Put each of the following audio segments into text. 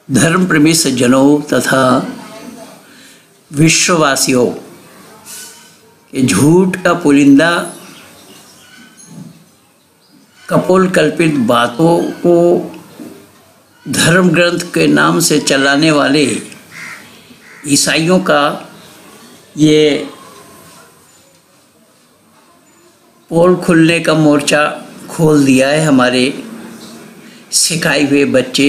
धर्म प्रेमी सज्जनों तथा विश्ववासियों के झूठ का पुलिंदा कपोल कल्पित बातों को धर्म ग्रंथ के नाम से चलाने वाले ईसाइयों का ये पोल खुलने का मोर्चा खोल दिया है। हमारे सिखाए हुए बच्चे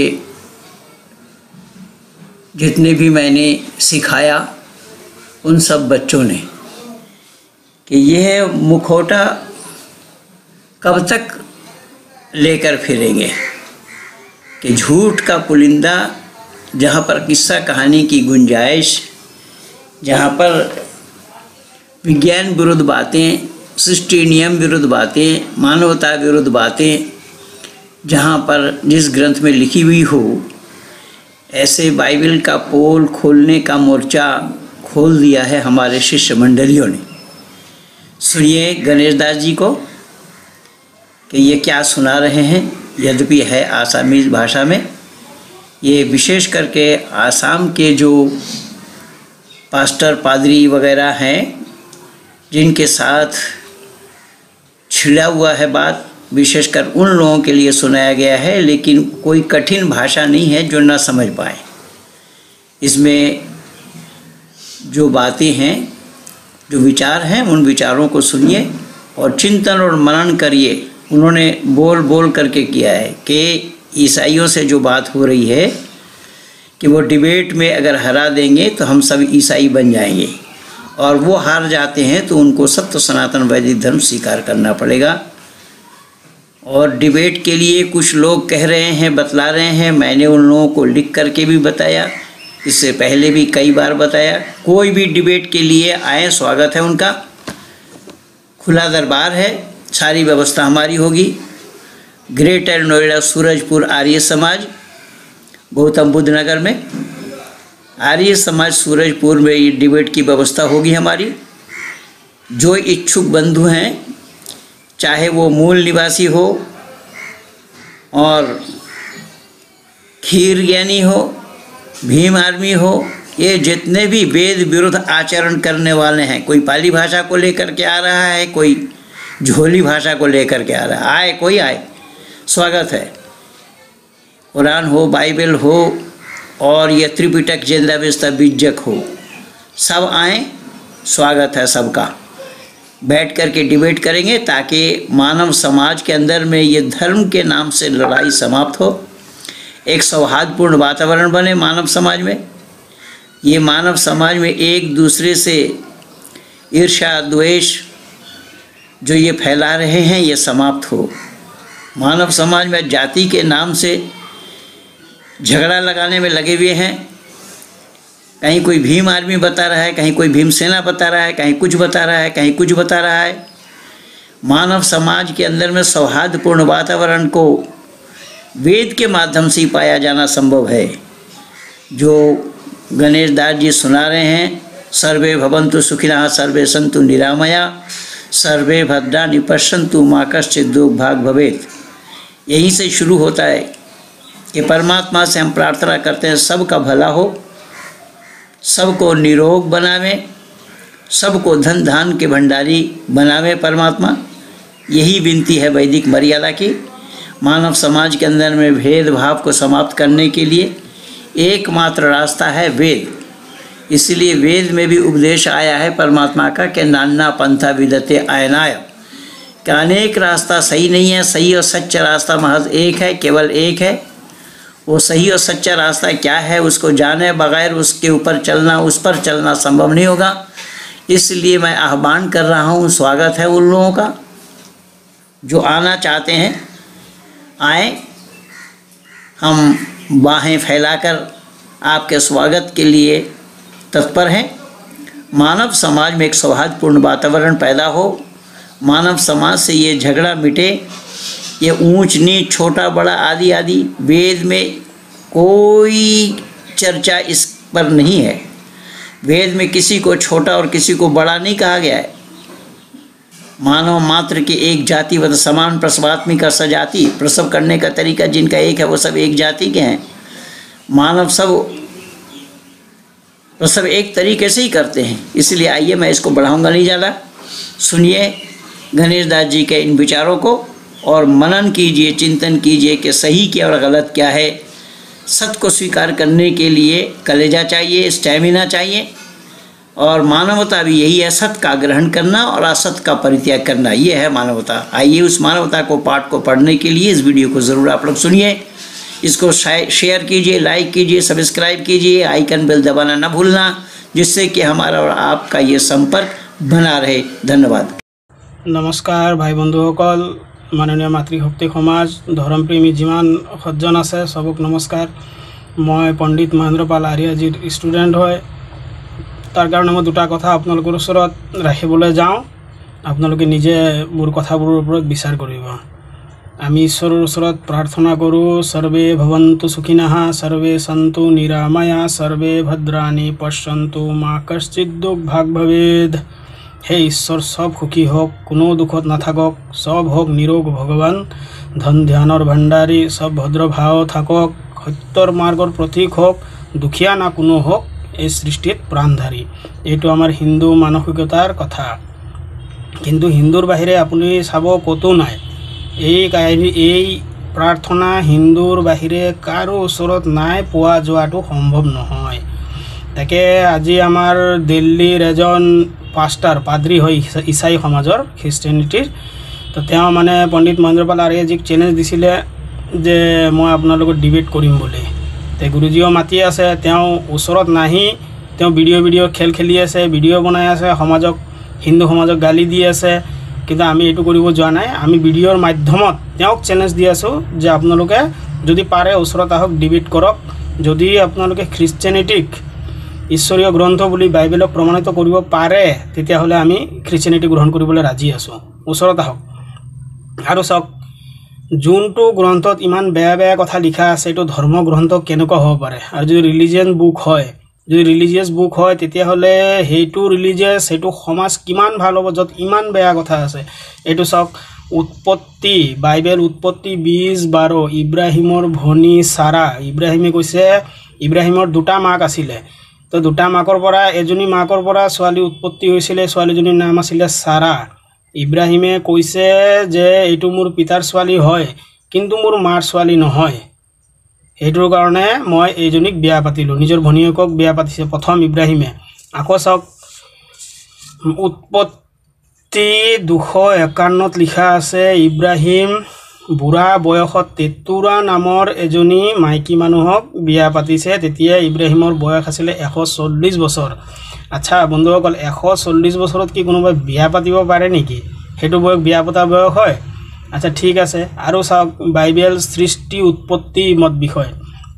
जितने भी मैंने सिखाया उन सब बच्चों ने कि यह मुखौटा कब तक लेकर फिरेंगे कि झूठ का पुलिंदा, जहाँ पर किस्सा कहानी की गुंजाइश, जहाँ पर विज्ञान विरुद्ध बातें, सृष्टि नियम विरुद्ध बातें, मानवता विरुद्ध बातें जहाँ पर जिस ग्रंथ में लिखी हुई हो, ऐसे बाइबल का पोल खोलने का मोर्चा खोल दिया है हमारे शिष्य मंडलियों ने। सुनिए गणेश दास जी को कि ये क्या सुना रहे हैं। यद्यपि है आसामीज भाषा में, ये विशेष करके आसाम के जो पास्टर पादरी वगैरह हैं जिनके साथ छिड़ा हुआ है बात, विशेषकर उन लोगों के लिए सुनाया गया है। लेकिन कोई कठिन भाषा नहीं है जो ना समझ पाए। इसमें जो बातें हैं, जो विचार हैं, उन विचारों को सुनिए और चिंतन और मनन करिए। उन्होंने बोल बोल करके किया है कि ईसाइयों से जो बात हो रही है कि वो डिबेट में अगर हरा देंगे तो हम सब ईसाई बन जाएंगे, और वो हार जाते हैं तो उनको सत्य सनातन वैदिक धर्म स्वीकार करना पड़ेगा। और डिबेट के लिए कुछ लोग कह रहे हैं, बतला रहे हैं। मैंने उन लोगों को लिख करके भी बताया, इससे पहले भी कई बार बताया। कोई भी डिबेट के लिए आए, स्वागत है उनका। खुला दरबार है, सारी व्यवस्था हमारी होगी। ग्रेटर नोएडा सूरजपुर आर्य समाज, गौतम बुद्ध नगर में आर्य समाज सूरजपुर में ये डिबेट की व्यवस्था होगी हमारी। जो इच्छुक बंधु हैं, चाहे वो मूल निवासी हो और खीर ज्ञानी हो, भीम आर्मी हो, ये जितने भी वेद विरुद्ध आचरण करने वाले हैं, कोई पाली भाषा को लेकर के आ रहा है, कोई झोली भाषा को लेकर के आ रहा है, आए कोई आए, स्वागत है। कुरान हो, बाइबल हो और ये त्रिपिटक जिंदा विस्ता बीजक हो, सब आए, स्वागत है सबका। बैठ कर के डिबेट करेंगे ताकि मानव समाज के अंदर में ये धर्म के नाम से लड़ाई समाप्त हो, एक सौहार्दपूर्ण वातावरण बने मानव समाज में। ये मानव समाज में एक दूसरे से ईर्ष्या द्वेष जो ये फैला रहे हैं ये समाप्त हो। मानव समाज में जाति के नाम से झगड़ा लगाने में लगे हुए हैं। कहीं कोई भीम आर्मी बता रहा है, कहीं कोई भीम सेना बता रहा है, कहीं कुछ बता रहा है, कहीं कुछ बता रहा है। मानव समाज के अंदर में सौहार्दपूर्ण वातावरण को वेद के माध्यम से पाया जाना संभव है। जो गणेश दास जी सुना रहे हैं, सर्वे भवन्तु सुखिनः सर्वे सन्तु निरामया सर्वे भद्राणि पश्यन्तु मा कश्चित् दुर्भाग् भवेत्। यहीं से शुरू होता है कि परमात्मा से हम प्रार्थना करते हैं सबका भला हो, सबको निरोग बनावे, सबको धन धान के भंडारी बनावे परमात्मा। यही विनती है वैदिक मर्यादा की। मानव समाज के अंदर में भेदभाव को समाप्त करने के लिए एकमात्र रास्ता है वेद। इसलिए वेद में भी उपदेश आया है परमात्मा का कि नाना पंथा विदते अयनाय, कि अनेक रास्ता सही नहीं है, सही और सच्चा रास्ता महज एक है, केवल एक है। वो सही और सच्चा रास्ता क्या है उसको जाने बगैर उसके ऊपर चलना, उस पर चलना संभव नहीं होगा। इसलिए मैं आह्वान कर रहा हूँ, स्वागत है उन लोगों का जो आना चाहते हैं, आए। हम बाहें फैलाकर आपके स्वागत के लिए तत्पर हैं। मानव समाज में एक सौहार्दपूर्ण वातावरण पैदा हो, मानव समाज से ये झगड़ा मिटे, ये ऊंच नीच, छोटा बड़ा आदि आदि वेद में कोई चर्चा इस पर नहीं है। वेद में किसी को छोटा और किसी को बड़ा नहीं कहा गया है। मानव मात्र के एक जाति व समान प्रसवात्मिका सजाति, प्रसव करने का तरीका जिनका एक है वो सब एक जाति के हैं। मानव सब एक तरीके से ही करते हैं। इसलिए आइए, मैं इसको बढ़ाऊंगा नहीं ज़्यादा। सुनिए गणेश दास जी के इन विचारों को और मनन कीजिए, चिंतन कीजिए कि सही क्या और गलत क्या है। सत्य को स्वीकार करने के लिए कलेजा चाहिए, स्टैमिना चाहिए, और मानवता भी यही है, सत्य का ग्रहण करना और असत्य का परित्याग करना, ये है मानवता। आइए उस मानवता को पाठ को पढ़ने के लिए इस वीडियो को ज़रूर आप लोग सुनिए, इसको शेयर कीजिए, लाइक कीजिए, सब्सक्राइब कीजिए, आइकन बेल दबाना ना भूलना, जिससे कि हमारा और आपका ये संपर्क बना रहे। धन्यवाद। नमस्कार भाई बंधुসকल, माननीय मातृशक्ति समाज धर्मप्रेमी जिमान सज्जन आछे सबक नमस्कार। मैं पंडित महेंद्र पाल आर्याजीर स्टूडेंट है, तार कारण मैं दुटा कथा आपनालोकर ओसरत राखिबले जाऊँ। आपनालोके निजे मोर कथाबोर ओपरत विचार करिब। आमी ईश्वरर ओसरत प्रार्थना करूँ, सर्वे भवन्तु सुखिनः, सर्वे सन्तु निरामया, सर्वे भद्राणि पश्यन्तु, मा कश्चित् दुर्भाग् भवेत्। हे ईश्वर, सब सुखी होक, कोनो दुखत नाथाকক, सब होक निरोग भगवान, धन ध्यानर भंडारी, सब भद्र भाव थाকক, सत्यर मार्गर प्रतीक होक, दुखिया ना कोनो होक, এই সৃষ্টিত প্ৰাণধাৰী। এইটো আমাৰ হিন্দু মানসিকতাৰ কথা, কিন্তু হিন্দুৰ বাহিৰে আপুনি চাব ক'তো নাই। এই প্ৰাৰ্থনা হিন্দুৰ বাহিৰে কাৰো ওচৰত নাই, পোৱা যোৱাটো সম্ভৱ নহয়। তাকে আজি আমাৰ দিল্লীৰ এজন পাষ্টাৰ পাদ্ৰী হয় ইছাই সমাজৰ খ্ৰীষ্টিয়ানিটিৰ, তো তেওঁ মানে পণ্ডিত মহেন্দ্ৰ পাল আৰ্যাজীক চেলেঞ্জ দিছিলে যে মই আপোনাৰ লগত ডিবেট কৰিম বুলি। ते गुरुजीओ माति आसे, ओसरत नाहि, भिडिओ खेल खेली आसे, भिडिओ बनाई आसे, समाजक हिंदू समाजक गाली दी आसे, किन्तु आमी एटु करिब जोৱা নাই। आमी भिडिओर माध्यमत তেওঁক चेलेंज दी आसो जे आपनालोके जदि पारे ओसरत आहक, डिबेट करक। जदि आपनालोके ख्रिश्चियनिटिक ईश्वरीय ग्रंथ बुली बाइबेलक प्रमाणित करिब पारे, तेतियाहले आमी ख्रिश्चियनिटी ग्रहण करिबले राजी आसो। ओसरत आहक। आरो सक जोनटो ग्रंथत इमान बेया बेया कथा लिखा आछे, तो धर्म ग्रंथ केनेকুৱা হ'ব পাৰে। আৰু যদি ৰিলিজিয়ান বুক হয়, যদি ৰিলিজিয়াছ বুক হয়, তেতিয়াহ'লে সেইটো ৰিলিজিয়াছ, সেইটো সমাজ কিমান ভাল হ'ব য'ত ইমান বেয়া কথা আছে। এইটো চাওক, উৎপত্তি বাইবেল উৎপত্তি 20:12, ইব্ৰাহিমৰ ভনী সাৰা। ইব্ৰাহিমে কৈছে ইব্ৰাহিমৰ দুটা মাক আছিলে, তো দুটা মাকৰ পৰা এজনী মাকৰ পৰা ছোৱালী উৎপত্তি হৈছিলে, ছোৱালীজনীৰ নাম আছিলে সাৰা। ইব্ৰাহিমে কৈছে যে এইটো মোৰ পিতাৰ ছোৱালী হয়, কিন্তু মোৰ মাৰ ছোৱালী নহয়। এইটোৰ কাৰণে মই এইজনীক বিয়া পাতিলোঁ, নিজৰ ভনীয়েকক বিয়া পাতিছে প্ৰথম ইব্ৰাহিমে। আকৌ চাওক, উৎপত্তি 251 লিখা আছে, ইব্ৰাহিম বুঢ়া বয়সত তেতুৰা নামৰ এজনী মাইকী মানুহক বিয়া পাতিছে। তেতিয়া ইব্ৰাহিমৰ বয়স আছিলে 140 বছৰ। আচ্ছা বন্ধুসকল, 140 বছৰত কি কোনোবাই বিয়া পাতিব পাৰে নেকি? সেইটো বয়স বিয়া পতা বয়স হয়? আচ্ছা ঠিক আছে। আৰু চাওক, বাইবেল সৃষ্টি উৎপত্তি মত বিষয়।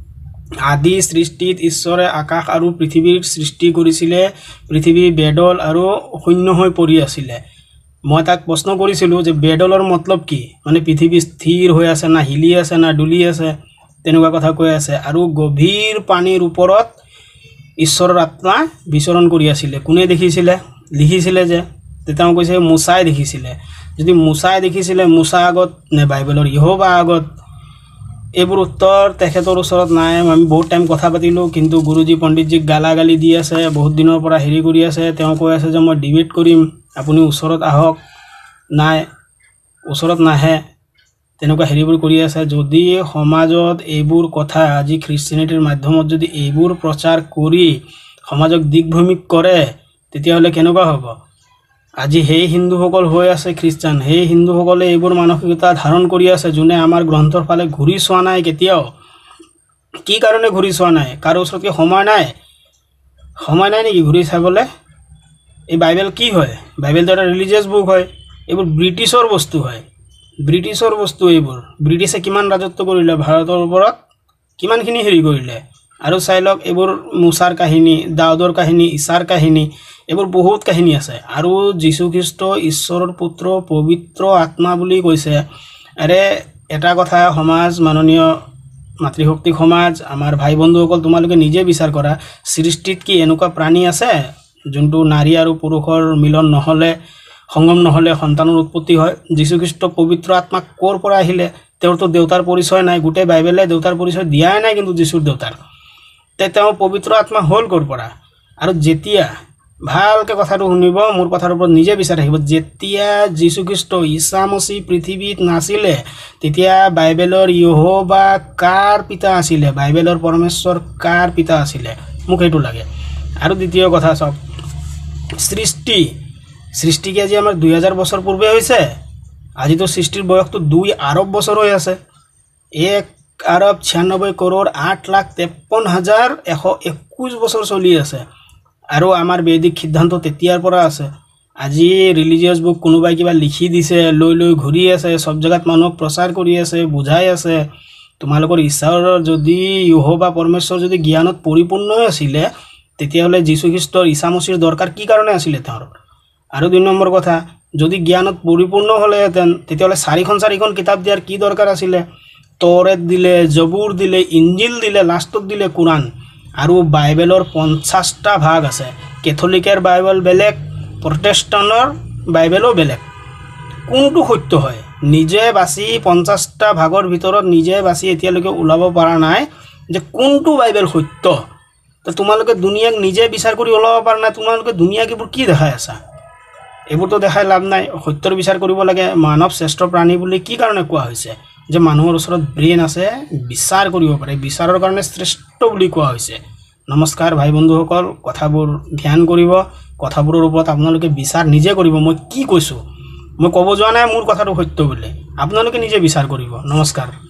আদি সৃষ্টিত ঈশ্বৰে আকাশ আৰু পৃথিৱীৰ সৃষ্টি কৰিছিলে। পৃথিৱী বেদল আৰু শূন্য হৈ পৰি আছিলে। মই তাক প্ৰশ্ন কৰিছিলোঁ যে বেদলৰ মতলব কি, মানে পৃথিৱী স্থিৰ হৈ আছে না, হিলি আছে না, ডুলি আছে, তেনেকুৱা কথা কৈ আছে। আৰু গভীৰ পানীৰ ওপৰত ঈশ্বৰৰ আত্মা বিচৰণ কৰি আছিলে। কোনে দেখিছিলে? লিখিছিলে যে, তেওঁ কৈছে মুছাই দেখিছিলে। যদি মুছাই দেখিছিলে, মুছা আগত নে বাইবেলৰ ইহোবা আগত? এইবোৰ উত্তৰ তেখেতৰ ওচৰত নাই। আমি বহুত টাইম কথা পাতিলোঁ, কিন্তু গুৰুজী পণ্ডিতজীক গালাগালি দি আছে, বহুত দিনৰ পৰা হেৰি কৰি আছে। তেওঁ কৈ আছে যে মই ডিবেট কৰিম, আপুনি ওচৰত আহক। নাই, ওচৰত নাহে, তেনেকুৱা হেৰিবোৰ কৰি আছে। যদি সমাজত এইবোৰ কথা, আজি খ্ৰীষ্টিয়ানিটিৰ মাধ্যমত যদি এইবোৰ প্ৰচাৰ কৰি সমাজক দিগ্ভ্ৰমিত কৰে, তেতিয়াহ'লে কেনেকুৱা হ'ব? আজি সেই হিন্দুসকল হৈ আছে খ্ৰীষ্টান, সেই হিন্দুসকলে এইবোৰ মানসিকতা ধাৰণ কৰি আছে, যোনে আমাৰ গ্ৰন্থৰ ফালে ঘূৰি চোৱা নাই কেতিয়াও। কি কাৰণে ঘূৰি চোৱা নাই? কাৰো ওচৰত কি সময় নাই? সময় নাই নেকি ঘূৰি চাবলৈ? এই বাইবেল কি হয়? বাইবেলটো এটা ৰিলিজিয়াছ বুক হয়। এইবোৰ ব্ৰিটিছৰ বস্তু হয়, ব্ৰিটিছৰ বস্তু এইবোৰ। ব্ৰিটিছে কিমান ৰাজত্ব কৰিলে ভাৰতৰ ওপৰত, কিমানখিনি হেৰি কৰিলে। আৰু চাই লওক, এইবোৰ মুছাৰ কাহিনী, দাউদৰ কাহিনী, ঈশাৰ কাহিনী, এইবোৰ বহুত কাহিনী আছে। আৰু যীশুখ্ৰীষ্ট ঈশ্বৰৰ পুত্ৰ, পবিত্ৰ আত্মা বুলি কৈছে। আৰে এটা কথা সমাজ, মাননীয় মাতৃশক্তি সমাজ, আমাৰ ভাই বন্ধুসকল, তোমালোকে নিজে বিচাৰ কৰা, সৃষ্টিত কি এনেকুৱা প্ৰাণী আছে যোনটো নাৰী আৰু পুৰুষৰ মিলন নহ'লে, সংগম নহ'লে সন্তানৰ উৎপত্তি হয়? যীশুখ্ৰীষ্ট পবিত্ৰ আত্মা ক'ৰ পৰা আহিলে? তেওঁৰতো দেউতাৰ পৰিচয় নাই। গোটেই বাইবেলে দেউতাৰ পৰিচয় দিয়াই নাই কিন্তু যীশুৰ দেউতাৰ। তেওঁ পবিত্ৰ আত্মা হ'ল ক'ৰ পৰা আৰু যেতিয়া ভালকৈ কথাটো শুনিব মোৰ কথাৰ ওপৰত নিজে বিচাৰ আহিব যেতিয়া যীশুখ্ৰীষ্ট ঈশা মসীহ পৃথিৱীত নাছিলে তেতিয়া বাইবেলৰ ইহোবা কাৰ পিতা আছিলে বাইবেলৰ পৰমেশ্বৰ কাৰ পিতা আছিলে মোক এইটো লাগে আৰু দ্বিতীয় কথা চাওক সৃষ্টি কি আজি আমাৰ 2000 বছৰ পূৰ্বে হৈছে আজিতো সৃষ্টিৰ বয়সটো 2 আৰব বছৰ হৈ আছে 1 আৰব 96 কৰোৰ 8,53,121 বছৰ চলি আছে আৰু আমাৰ বৈদিক সিদ্ধান্ত তেতিয়াৰ পৰা আছে আজি ৰিলিজিয়াছ বুক কোনোবাই কিবা লিখি দিছে লৈ ঘূৰি আছে সব জায়গাত মানুহক প্ৰচাৰ কৰি আছে বুজাই আছে তোমালোকৰ ঈশ্বৰৰ যদি ইহোবা পৰমেশ্বৰ যদি জ্ঞানত পৰিপূৰ্ণ আছিলে তেতিয়াহ'লে যীশুখ্ৰীষ্টৰ ঈশা মসীহৰ দৰকাৰ কি কাৰণে আছিলে তেওঁৰ আৰু 2 নম্বৰ কথা যদি জ্ঞানত পৰিপূৰ্ণ হ'লেহেঁতেন তেতিয়াহ'লে 4খন কিতাপ দিয়াৰ কি দৰকাৰ আছিলে তৌৰাত দিলে জবুৰ দিলে ইঞ্জিল দিলে লাষ্টত দিলে কুৰাণ আৰু বাইবেলৰ 50টা ভাগ আছে কেথলিকৰ বাইবেল বেলেগ প্ৰটেষ্টাণ্টৰ বাইবেলো বেলেগ কোনটো সত্য হয় নিজে বাছি 50টা ভাগৰ ভিতৰত নিজে বাছি এতিয়ালৈকে ওলাব পৰা নাই যে কোনটো বাইবেল সত্য তো তোমালোকে দুনিয়াক নিজে বিচাৰ কৰি ওলাব পৰা নাই তোমালোকে দুনিয়াক এইবোৰ কি দেখাই আছা এইবোৰতো দেখাই লাভ নাই সত্যৰ বিচাৰ কৰিব লাগে মানৱ শ্ৰেষ্ঠ প্ৰাণী বুলি কি কাৰণে কোৱা হৈছে যে মানুহৰ ওচৰত ব্ৰেইন আছে বিচাৰ কৰিব পাৰে বিচাৰৰ কাৰণে শ্ৰেষ্ঠ বুলি কোৱা হৈছে নমস্কাৰ ভাই বন্ধুসকল কথাবোৰ ধ্যান কৰিব কথাবোৰৰ ওপৰত আপোনালোকে বিচাৰ নিজে কৰিব মই কি কৈছো মই ক'ব যোৱা নাই মোৰ কথাটো সত্য বুলি আপোনালোকে নিজে বিচাৰ কৰিব নমস্কাৰ